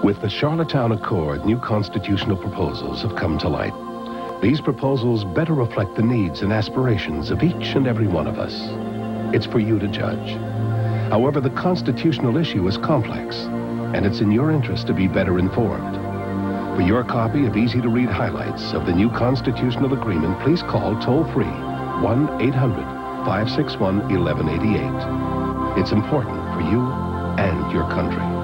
With the Charlottetown Accord, new constitutional proposals have come to light. These proposals better reflect the needs and aspirations of each and every one of us. It's for you to judge. However, the constitutional issue is complex, and it's in your interest to be better informed. For your copy of easy-to-read highlights of the new constitutional agreement, please call toll-free 1-800-561-1188. It's important for you and your country.